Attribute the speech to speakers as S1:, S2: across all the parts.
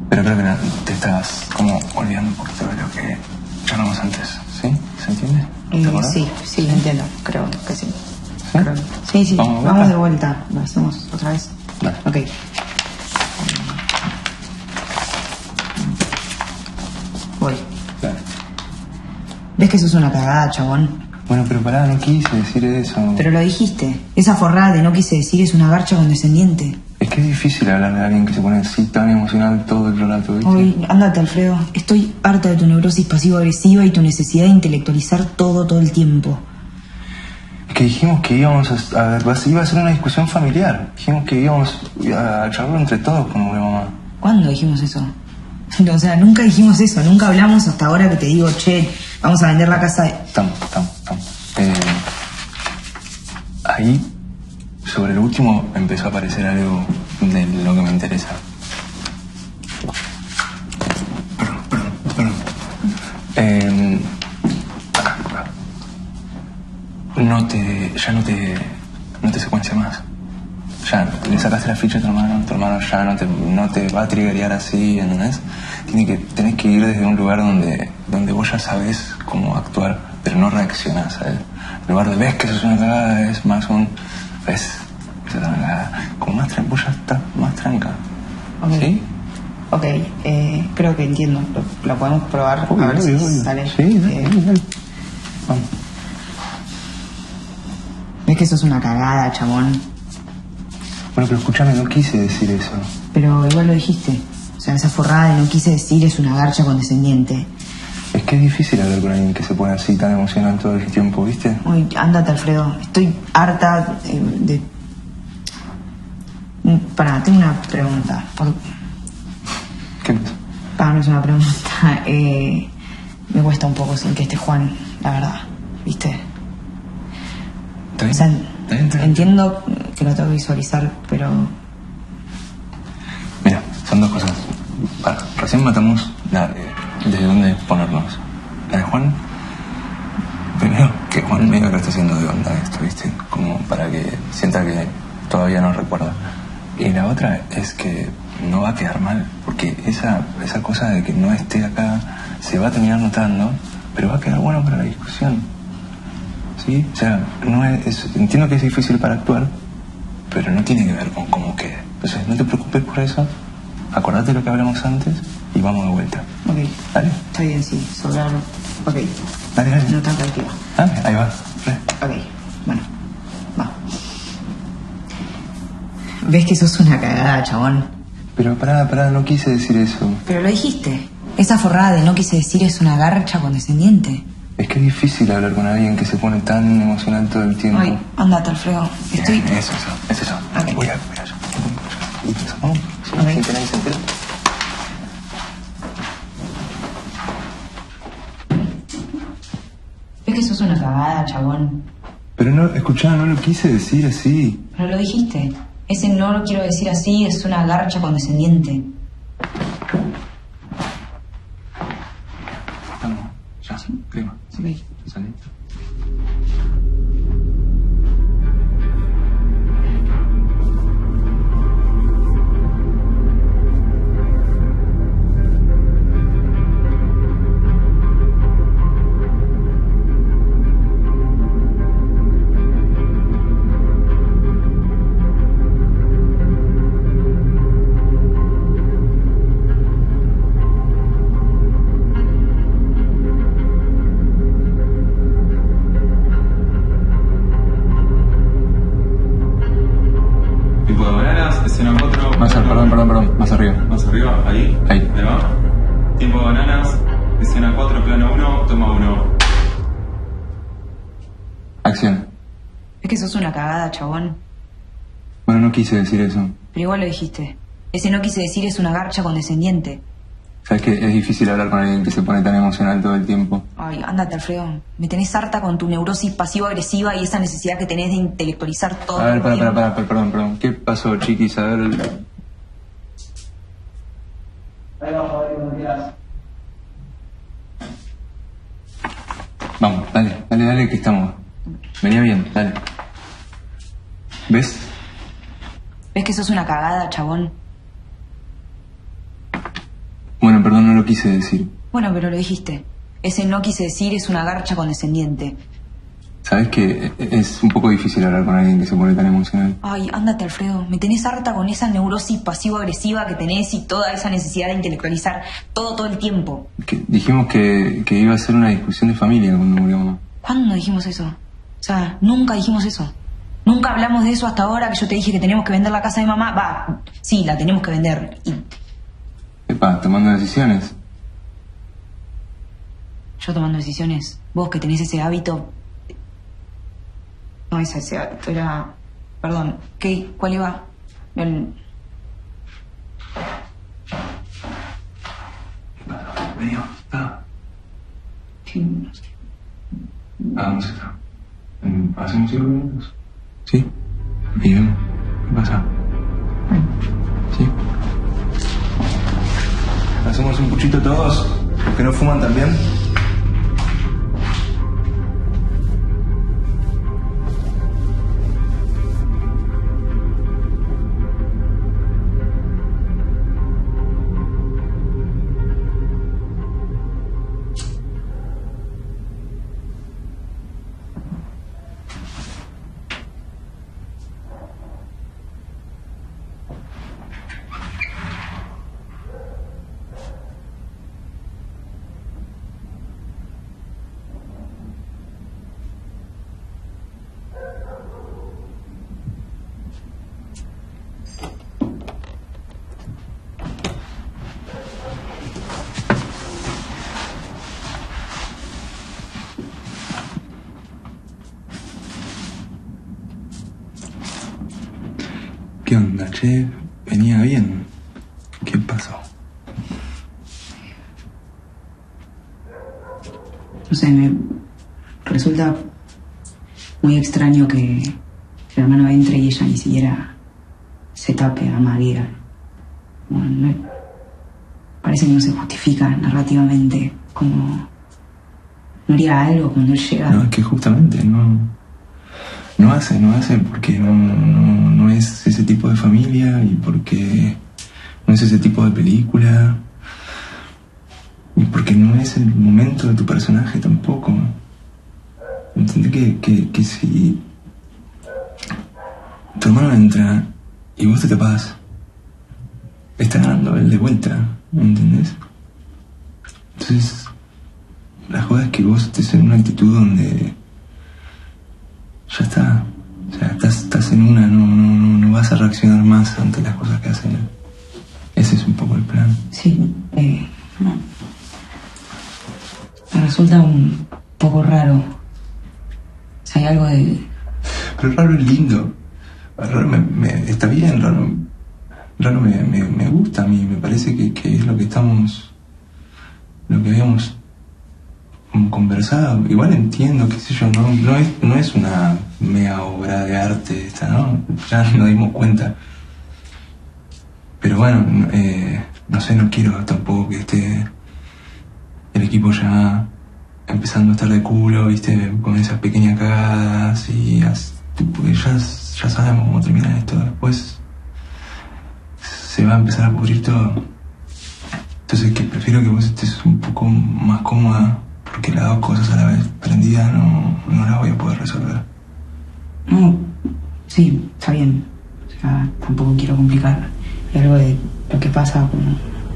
S1: Pero creo que te estás como olvidando un poquito de lo que charlamos antes, ¿sí? ¿Se entiende? ¿Te acuerdas?
S2: Sí, lo entiendo. Creo que sí.
S1: ¿Sí?
S2: Sí. Vamos de vuelta. Lo hacemos otra vez.
S1: Dale.
S2: Ok. Voy.
S1: Dale.
S2: ¿Ves que sos una cagada, chabón?
S1: Bueno, pero pará, no quise decir eso.
S2: Pero lo dijiste. Esa forrada de no quise decir es una garcha condescendiente.
S1: Es que es difícil hablar de alguien que se pone así tan emocional todo el rato, ¿viste?
S2: Hoy, ándate, Alfredo. Estoy harta de tu neurosis pasivo-agresiva y tu necesidad de intelectualizar todo el tiempo.
S1: Es que dijimos que íbamos iba a ser una discusión familiar. Dijimos que íbamos a charlar entre todos con mi mamá.
S2: ¿Cuándo dijimos eso? O sea, nunca dijimos eso. Nunca hablamos hasta ahora que te digo, che, vamos a vender la casa de...
S1: Estamos. Ahí, sobre el último, empezó a aparecer algo de lo que me interesa. Perdón. Ya no te secuencia más. Ya le sacaste la ficha a tu hermano ya no te va a triggerear así, ¿entendés? Tenés que ir desde un lugar donde vos ya sabés cómo actuar, pero no reaccionás a él. En lugar de ves que eso es una cagada, es más ves que eso es una cagada. Como más tranca, vos ya estás más tranca.
S2: Okay.
S1: ¿Sí?
S2: Ok, creo que entiendo. Lo podemos probar a ver si sale.
S1: Sí, dale. Vamos.
S2: ¿Ves que sos una cagada, chabón?
S1: Bueno, pero escúchame, no quise decir eso.
S2: Pero igual lo dijiste. O sea, esa forrada de no quise decir es una garcha condescendiente.
S1: Es que es difícil hablar con alguien que se pone así tan emocional todo el tiempo, ¿viste?
S2: Uy, ándate, Alfredo. Estoy harta de... Pará, tengo una pregunta.
S1: ¿Qué pasa?
S2: No es una pregunta. Me cuesta un poco sin que esté Juan, la verdad. ¿Viste?
S1: ¿Está bien?
S2: O sea,
S1: ¿Está bien?
S2: entiendo que lo tengo que visualizar, pero...
S1: Mira, son dos cosas. Recién matamos desde dónde ponernos. La de Juan. Primero, que Juan medio que lo está haciendo de onda esto, ¿viste? Como para que sienta que todavía no recuerda. Y la otra es que no va a quedar mal, porque esa cosa de que no esté acá se va a terminar notando, pero va a quedar bueno para la discusión. ¿Sí? O sea, entiendo que es difícil para actuar, pero no tiene que ver con cómo quede. Entonces, no te preocupes por eso, acordate de lo que hablamos antes y vamos de vuelta.
S2: Ok.
S1: ¿Dale?
S2: Está bien, sí, sobrarlo. Ok.
S1: Dale.
S2: No tan tranquila.
S1: Dale, ahí va.
S2: Ok, bueno, va. ¿Ves que sos una cagada, chabón?
S1: Pero pará, no quise decir eso.
S2: Pero lo dijiste. Esa forrada de no quise decir es una garcha condescendiente.
S1: Es que es difícil hablar con alguien que se pone tan emocional todo el tiempo.
S2: Ay, ándate, Alfredo. Estoy...
S1: Es eso.
S2: Okay.
S1: Voy a vamos.
S2: Okay.
S1: Sin que nadie se entere.
S2: ¿Ves que sos una cagada, chabón?
S1: Pero no, escuchá, no lo quise decir así.
S2: Pero lo dijiste. Ese no lo quiero decir así, es una garcha condescendiente.
S1: Vamos, ya, clima.
S2: Sí.
S1: Salí. Perdón, más arriba.
S3: Más arriba, ahí.
S1: Ahí
S3: va. Tiempo de bananas, escena 4, plano 1, toma 1.
S1: Acción.
S2: Es que sos una cagada, chabón.
S1: Bueno, no quise decir eso.
S2: Pero igual lo dijiste. Ese no quise decir es una garcha condescendiente.
S1: Sabes que es difícil hablar con alguien que se pone tan emocional todo el tiempo.
S2: Ay, ándate, Alfredo. Me tenés harta con tu neurosis pasivo-agresiva y esa necesidad que tenés de intelectualizar todo.
S1: A ver, perdón. ¿Qué pasó, chiquis? A ver... Vamos, dale, que estamos. Venía bien, dale. ¿Ves?
S2: ¿Ves que sos una cagada, chabón?
S1: quise decir.
S2: Bueno, pero lo dijiste. Ese no quise decir es una garcha condescendiente.
S1: Sabes que es un poco difícil hablar con alguien que se pone tan emocional.
S2: Ay, ándate, Alfredo. Me tenés harta con esa neurosis pasivo-agresiva que tenés y toda esa necesidad de intelectualizar todo el tiempo.
S1: Dijimos que iba a ser una discusión de familia cuando murió mamá.
S2: ¿Cuándo dijimos eso? O sea, nunca dijimos eso. Nunca hablamos de eso hasta ahora que yo te dije que teníamos que vender la casa de mamá. Va, sí, la tenemos que vender.
S1: Epa, tomando decisiones.
S2: Yo tomando decisiones. Vos que tenés ese hábito... No es ese hábito, era... Perdón, ¿qué? ¿Cuál iba?
S1: Vení, está.
S2: Sí, no sé.
S1: Hagamos eso. ¿Hacemos 5 minutos? ¿Sí? Y vemos. ¿Qué pasa? ¿Sí? ¿Hacemos un puchito todos? ¿Los que no fuman también? ¿Qué onda, che? Venía bien. ¿Qué pasó?
S2: No sé, me resulta muy extraño que el hermano entre y ella ni siquiera se tape a María. Bueno, parece que no se justifica narrativamente, como no haría algo cuando él llega.
S1: No, es que justamente no hace porque no es ese tipo de familia y porque no es ese tipo de película y porque no es el momento de tu personaje tampoco. Entendé que si tu hermano entra y vos te tapás, está ganando él de vuelta, ¿entendés? Entonces la joda es que vos estés en una actitud donde ya está, o sea, estás en una, no vas a reaccionar más ante las cosas que hacen. Ese es un poco el plan.
S2: Sí, no. Me resulta un poco raro. O sea, hay algo de...
S1: Pero raro es lindo. Raro está bien, raro me gusta a mí. Me parece que es lo que habíamos como conversado. Igual entiendo, qué sé yo, no es una mega obra de arte esta, ¿no? Ya nos dimos cuenta. Pero bueno, no sé, no quiero tampoco que esté el equipo ya empezando a estar de culo, viste, con esas pequeñas cagadas y porque ya sabemos cómo termina esto. Después se va a empezar a pudrir todo. Entonces que prefiero que vos estés un poco más cómoda, porque las dos cosas a la vez prendidas no las voy a poder resolver.
S2: No, sí, está bien. O sea, tampoco quiero complicar. Hay algo de lo que pasa como...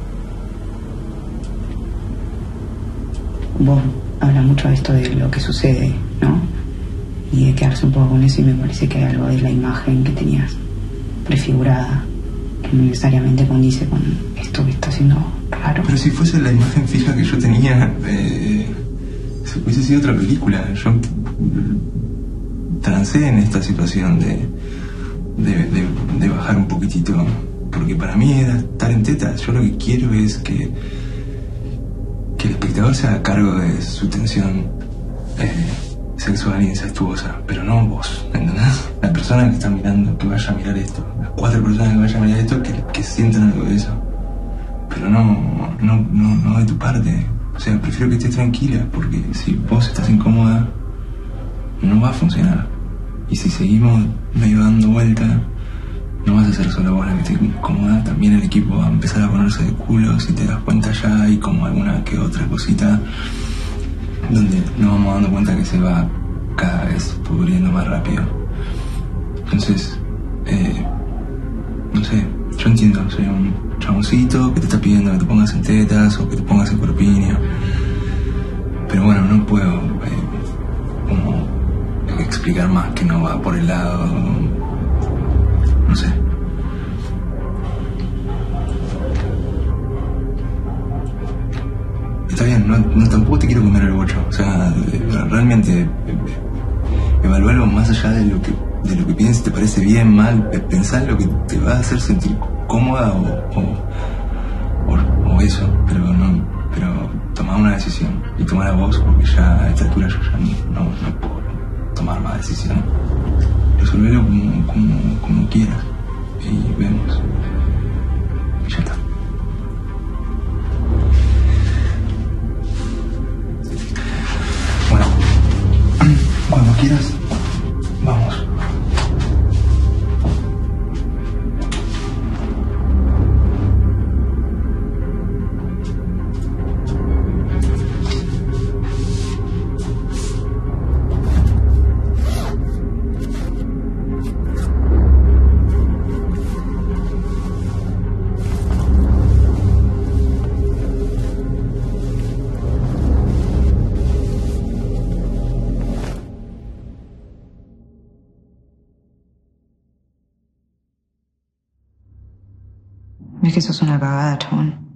S2: Vos hablas mucho de esto de lo que sucede, ¿no? Y de quedarse un poco con eso, y me parece que hay algo de la imagen que tenías prefigurada que no necesariamente condice con esto que está haciendo raro.
S1: Pero si fuese la imagen fija que yo tenía, hubiese sido otra película. Yo trancé en esta situación de bajar un poquitito, porque para mí era estar en tetas. Yo lo que quiero es que el espectador se haga cargo de su tensión sexual e incestuosa, pero no vos, ¿entendés? La persona que está mirando, que vaya a mirar esto, las 4 personas que vayan a mirar esto, que sientan algo de eso, pero no de tu parte. O sea, prefiero que estés tranquila, porque si vos estás incómoda, no va a funcionar. Y si seguimos medio dando vuelta, no vas a ser solo vos la que esté incómoda, también el equipo va a empezar a ponerse de culo. Si te das cuenta, ya hay como alguna que otra cosita donde nos vamos dando cuenta que se va cada vez pudriendo más rápido. Entonces, no sé, yo entiendo, soy un chaboncito que te está pidiendo que te pongas en tetas o que te pongas en corpiño, pero bueno, no puedo como explicar más que no va por el lado, no sé. Está bien, no tampoco te quiero comer el bocho, o sea, realmente evaluarlo más allá de lo que pienses, te parece bien, mal, pensar lo que te va a hacer sentir cómoda o eso, pero tomar una decisión y tomar vos, porque ya a esta altura yo ya no puedo tomar más decisiones. Resolverlo como quieras y vemos. Y ya está. Bueno, cuando quieras, vamos.
S2: Es que sos una cagada, chabón.